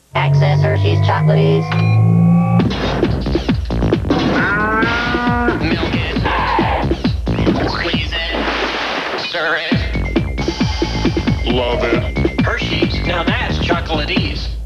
Access Hershey's Chocolates. Milk it. Squeeze it. Stir it. Love it. Hershey's, now that's chocolate-ese.